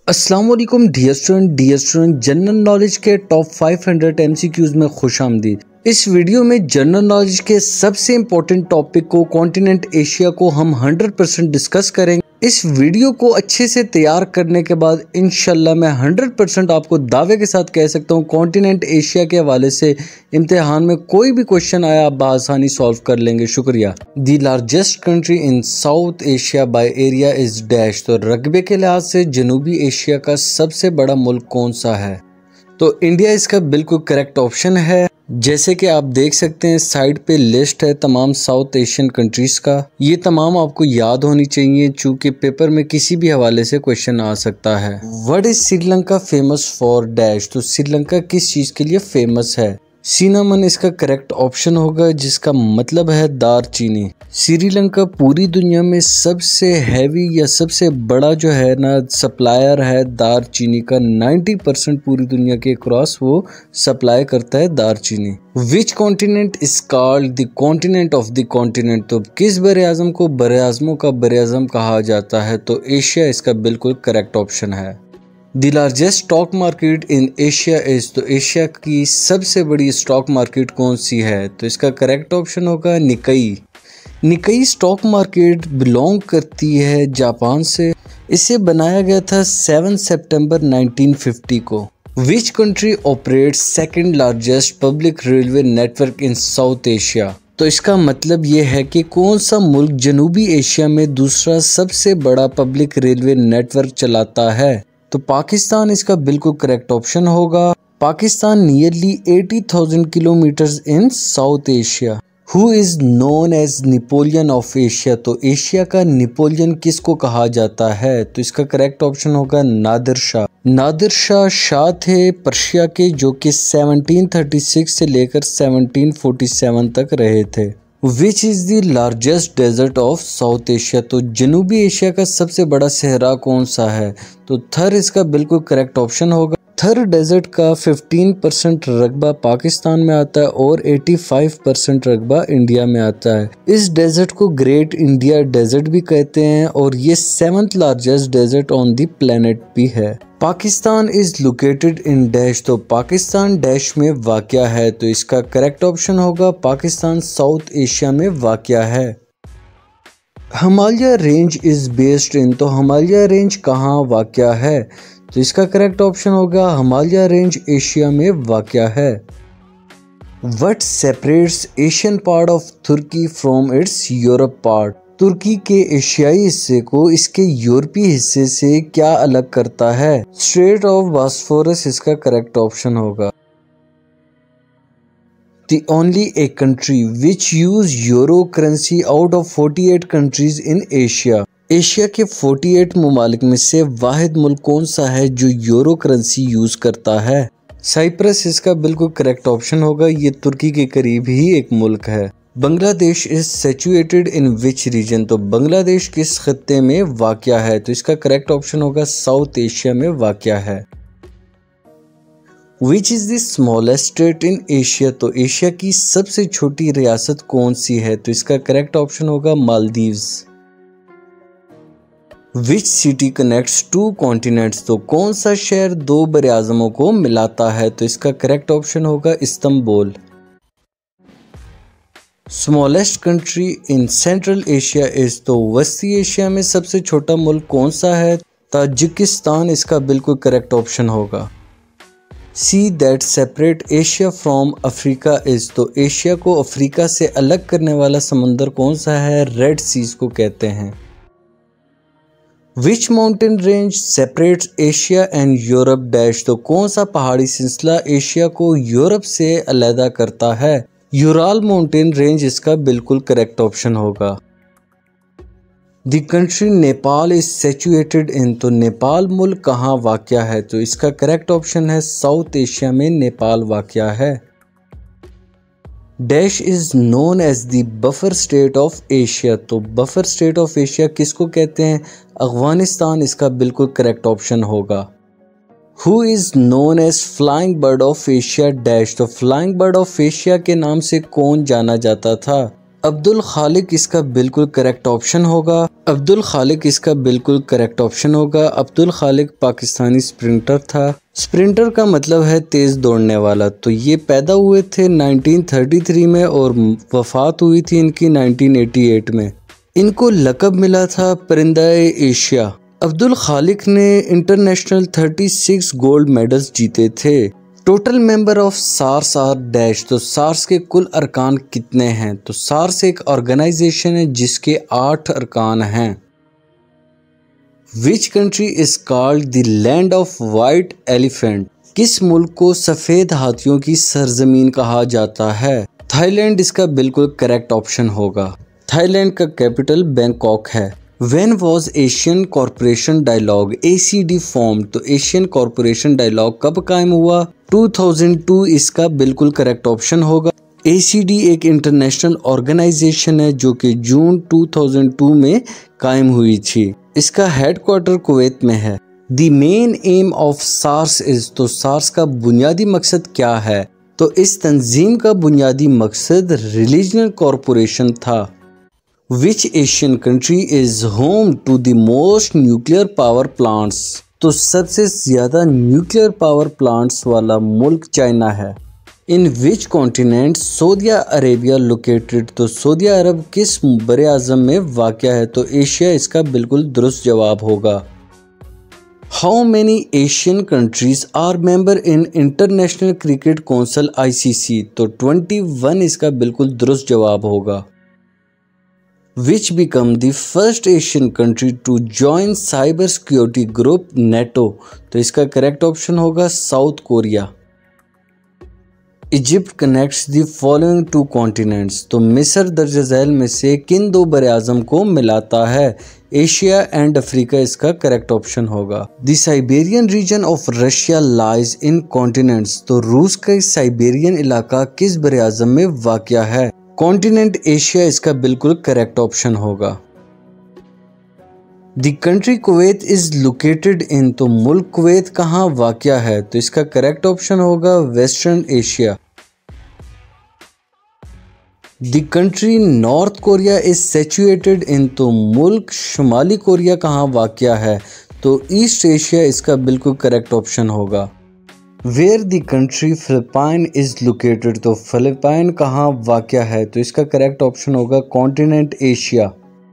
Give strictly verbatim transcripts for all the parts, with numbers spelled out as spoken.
अस्सलाम वालेकुम dear student dear student general knowledge के टॉप पाँच सौ एमसीक्यूज में खुश आमदीद। इस वीडियो में जनरल नॉलेज के सबसे इम्पोर्टेंट टॉपिक को कॉन्टिनेंट एशिया को हम सौ परसेंट डिस्कस करेंगे। इस वीडियो को अच्छे से तैयार करने के बाद इंशाल्लाह मैं सौ परसेंट आपको दावे के साथ कह सकता हूँ कॉन्टिनेंट एशिया के हवाले से इम्तिहान में कोई भी क्वेश्चन आया आप बआसानी सॉल्व कर लेंगे। शुक्रिया। The largest country in South Asia by area is dash. तो रकबे के लिहाज से जनूबी एशिया का सबसे बड़ा मुल्क कौन सा है? तो इंडिया इसका बिल्कुल करेक्ट ऑप्शन है। जैसे कि आप देख सकते हैं साइड पे लिस्ट है तमाम साउथ एशियन कंट्रीज का। ये तमाम आपको याद होनी चाहिए चूंकि पेपर में किसी भी हवाले से क्वेश्चन आ सकता है। What is Sri Lanka famous for dash. तो श्रीलंका किस चीज के लिए फेमस है? सिनामन इसका करेक्ट ऑप्शन होगा जिसका मतलब है दारचीनी। श्रीलंका पूरी दुनिया में सबसे हैवी या सबसे बड़ा जो है ना सप्लायर है दारचीनी का। नब्बे परसेंट पूरी दुनिया के क्रॉस वो सप्लाई करता है दारचीनी। Which continent is called the continent of the continent. तो किस बरे आजम को बरे आजमों का बरे आजम कहा जाता है? तो एशिया इसका बिल्कुल करेक्ट ऑप्शन है। The largest stock market in Asia is. तो एशिया की सबसे बड़ी स्टॉक मार्केट कौन सी है? तो इसका करेक्ट ऑप्शन होगा Nikkei. Nikkei stock market belong करती है जापान से। इसे बनाया गया था सात सितंबर उन्नीस सौ पचास को। Which country operates second largest public railway network in South Asia. तो इसका मतलब ये है कि कौन सा मुल्क जनूबी एशिया में दूसरा सबसे बड़ा पब्लिक रेलवे नेटवर्क चलाता है? तो पाकिस्तान इसका बिल्कुल करेक्ट ऑप्शन होगा। पाकिस्तान नियरली अस्सी हज़ार kilometres in South Asia. Who is known as Napoleon of Asia. तो एशिया का नेपोलियन किसको कहा जाता है? तो इसका करेक्ट ऑप्शन होगा नादिर शाह। नादिर शाह शाह थे पर्शिया के जो कि सत्रह सौ छत्तीस से लेकर सत्रह सौ सैंतालीस तक रहे थे। Which is the largest desert of South Asia. तो जनूबी एशिया का सबसे बड़ा सहरा कौन सा है? तो थर इसका बिल्कुल करेक्ट ऑप्शन होगा। थर डेजर्ट का पंद्रह परसेंट रकबा पाकिस्तान में आता है और पचासी परसेंट रकबा इंडिया में आता है। इस डेजर्ट को ग्रेट इंडिया डेजर्ट भी कहते हैं और ये seventh largest desert on the planet भी है। Pakistan is located in dash. तो पाकिस्तान डैश में वाक़या है। तो इसका करेक्ट ऑप्शन होगा पाकिस्तान साउथ एशिया में वाक़या है। Himalaya range is based in. तो हिमालय रेंज कहाँ वाक़या है? तो इसका करेक्ट ऑप्शन होगा हिमालय रेंज एशिया में वाक़या है। What separates Asian part of तुर्की फ्रॉम इट्स यूरोप पार्ट। तुर्की के एशियाई हिस्से को इसके यूरोपीय हिस्से से क्या अलग करता है? स्ट्रेट ऑफ बॉस्फोरस इसका करेक्ट ऑप्शन होगा। The only a country which use euro currency out of अड़तालीस countries in Asia। एशिया के अड़तालीस ममालिक में से वाहिद मुल्क कौन सा है जो यूरो करेंसी यूज करता है? साइप्रस इसका बिल्कुल करेक्ट ऑप्शन होगा। ये तुर्की के करीब ही एक मुल्क है। Bangladesh is situated in which region. तो बांग्लादेश किस खत्ते में वाक़या है? तो इसका करेक्ट ऑप्शन होगा साउथ एशिया में वाक़या है। Which is the smallest state in Asia. तो एशिया की सबसे छोटी रियासत कौन सी है? तो इसका करेक्ट ऑप्शन होगा Maldives. Which city connects two continents. तो कौन सा शहर दो बरे आज़मों को मिलाता है? तो इसका करेक्ट ऑप्शन होगा Istanbul. Smallest country in Central Asia is. तो वस्ती एशिया में सबसे छोटा मुल्क कौन सा है? ताजिकिस्तान इसका बिल्कुल करेक्ट ऑप्शन होगा। Sea that separate Asia from Africa is. तो एशिया को अफ्रीका से अलग करने वाला समंदर कौन सा है? रेड सीज को कहते हैं। Which mountain range separates Asia and Europe dash. तो कौन सा पहाड़ी सिलसिला एशिया को यूरोप से अलहदा करता है? यूराल माउंटेन रेंज इसका बिल्कुल करेक्ट ऑप्शन होगा। The country Nepal is situated in. तो नेपाल मुल्क कहाँ वाक़या है? तो इसका करेक्ट ऑप्शन है साउथ एशिया में नेपाल वाक़या है। Dash is known as the buffer state of Asia. तो बफर स्टेट ऑफ एशिया किसको कहते हैं? अफगानिस्तान इसका बिल्कुल करेक्ट ऑप्शन होगा। Who is known as flying bird of Asia dash. तो फ्लाइंग बर्ड ऑफ एशिया के नाम से कौन जाना जाता था? अब्दुल खालिक इसका बिल्कुल करेक्ट ऑप्शन होगा। अब्दुल खालिक इसका बिल्कुल करेक्ट ऑप्शन होगा। अब्दुल खालिक पाकिस्तानी स्प्रिंटर था। स्प्रिंटर का मतलब है तेज दौड़ने वाला। तो ये पैदा हुए थे नाइनटीन थर्टी थ्री में और वफात हुई थी इनकी नाइनटीन एटी एट में। इनको लक़ब मिला था परिंदाए एशिया। अब्दुल खालिक ने international thirty six gold medals जीते थे। Total member of SAARC are dash. तो सार्स के कुल अरकान कितने हैं? तो सार्स एक ऑर्गेनाइजेशन है जिसके आठ अरकान हैं। Which country is called the land of white elephant? किस मुल्क को सफ़ेद हाथियों की सरजमीन कहा जाता है? थाईलैंड इसका बिल्कुल करेक्ट ऑप्शन होगा। थाईलैंड का कैपिटल बैंकॉक है। When was Asian corporation dialogue A C D form? तो एशियन कॉरपोरेशन डायलॉग कब कायम हुआ? टू थाउजेंड टू इसका बिल्कुल करेक्ट ऑप्शन होगा। ए सी डी एक इंटरनेशनल ऑर्गेनाइजेशन है जो कि जून टू थाउजेंड टू में कायम हुई थी। इसका हेडक्वार्टर कुवैत में है। The main aim of SAARC is. तो सार्स का बुनियादी मकसद क्या है? तो इस तंजीम का बुनियादी मकसद रिलीजनल कॉरपोरेशन था। Which Asian country is home to the most nuclear power plants? तो सबसे ज़्यादा न्यूक्लियर पावर प्लांट्स वाला मुल्क चाइना है। In which continent Saudi Arabia located? तो सऊदी अरब किस बरे आज़म में वाक़या है? तो एशिया इसका बिल्कुल दुरुस्त जवाब होगा। How many Asian countries are member in International Cricket Council I C C? तो ट्वेंटी वन इसका बिल्कुल दुरुस्त जवाब होगा। Which become the first Asian country to join cyber security group NATO? तो इसका करेक्ट ऑप्शन होगा South Korea. Egypt connects the following two continents? तो मिस्र दर्ज झैल में से किन दो बरे आज़म को मिलाता है? एशिया एंड अफ्रीका इसका करेक्ट ऑप्शन होगा। The Siberian region of Russia lies in continents? तो रूस का साइबेरियन इलाका किस बरे आज़म में वाक़या है? कॉन्टिनेंट एशिया इसका बिल्कुल करेक्ट ऑप्शन होगा। The country Kuwait is located in? तो मुल्क कुवैत कहाँ वाक़या है? तो इसका करेक्ट ऑप्शन होगा Western Asia. The country North Korea is situated in? तो मुल्क शुमाली कोरिया कहाँ वाक़या है? तो ईस्ट एशिया इसका बिल्कुल करेक्ट ऑप्शन होगा। Where the country Philippine is located? तो फिलिपाइन कहाँ वाक़या है? तो इसका करेक्ट ऑप्शन होगा continent Asia.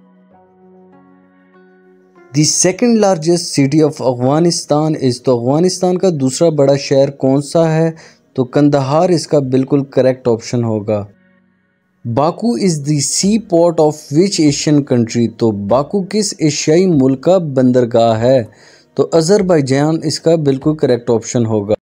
The second largest city of Afghanistan is? तो अफगानिस्तान का दूसरा बड़ा शहर कौन सा है? तो कंदहार इसका बिल्कुल करेक्ट ऑप्शन होगा। Baku is the sea port of which Asian country? तो बाकू किस एशियाई मुल्क का बंदरगाह है? तो अज़रबैजान इसका बिल्कुल करेक्ट ऑप्शन होगा।